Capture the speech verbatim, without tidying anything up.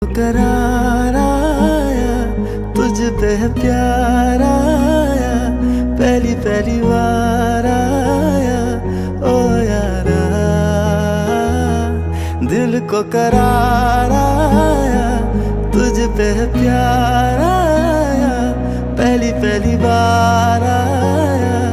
करार आया, तुझ पे है प्यार आया, पहली पहली बार आया ओ यारा। दिल को करार आया, तुझ पे है प्यार आया, पहली पहली बार आया